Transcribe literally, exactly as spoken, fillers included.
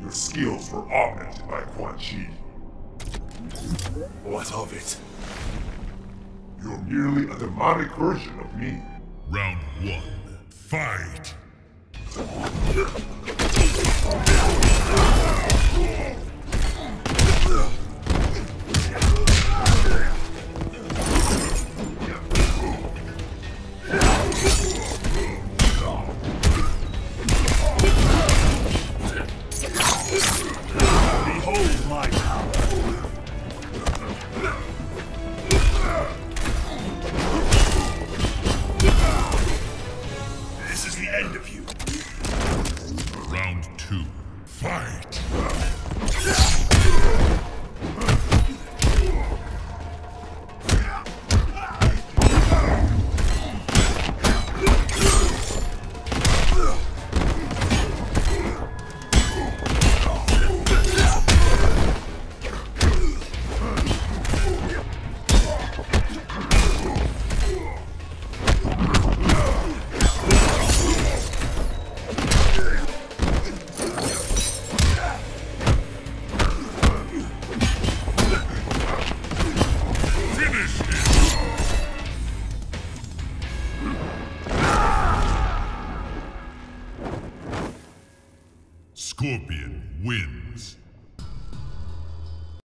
Your skills were augmented by Quan Chi. What of it? You're merely a demonic version of me. Round one, fight! Behold my power! This is the end of you. Round two, fight! Scorpion wins.